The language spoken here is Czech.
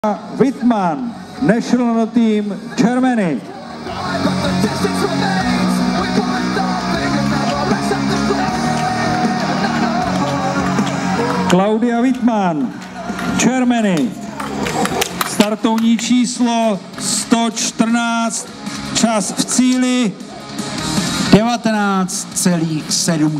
Wittmann, National Team Germany. Claudia Wittmann, Germany. Startovní číslo 114, čas v cíli 19,7